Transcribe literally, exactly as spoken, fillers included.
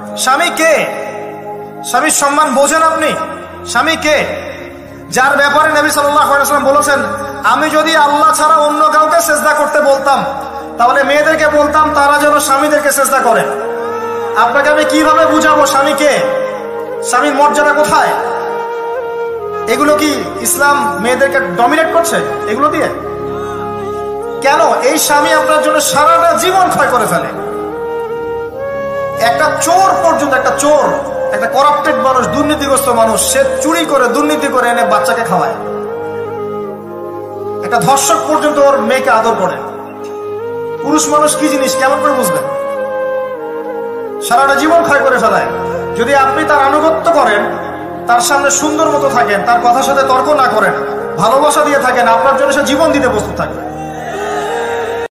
স্বামী কে? স্বামীর সম্মান বোঝেন আপনি? স্বামী কে? যার ব্যাপারে নবী সাল্লাল্লাহু আলাইহি ওয়াসাল্লাম বলেছেন, আমি যদি আল্লাহ ছাড়া অন্য কাউকে সেজদা করতে বলতাম তাহলে মেয়েদেরকে বলতাম তারা যেন স্বামীদেরকে সেজদা করে। আপনাকে আমি কিভাবে বুঝাবো স্বামী কে, স্বামীর মর্যাদা কোথায়? এগুলো কি ইসলাম মেয়েদেরকে ডমিনেট করছে এগুলো দিয়ে? কেন? এই স্বামী আপনার জন্য সারাটা জীবন ক্ষয় করে ফেলে। একটা চোর পর্যন্ত, একটা চোর, একটা করাপ্টেড মানুষ, দুর্নীতিগ্রস্ত মানুষ, সে চুরি করে দুর্নীতি করে এনে বাচ্চাকে খাওয়ায়। একটা ধর্ষক পর্যন্ত ওর মেয়েকে আদর করে। পুরুষ মানুষ কি জিনিস কেমন করে বুঝবেন? সারাটা জীবন ক্ষয় করে ফেলায়। যদি আপনি তার আনুগত্য করেন, তার সামনে সুন্দর মতো থাকেন, তার কথার সাথে তর্ক না করেন, ভালোবাসা দিয়ে থাকেন, আপনার জন্য সে জীবন দিতে প্রস্তুত থাকবে।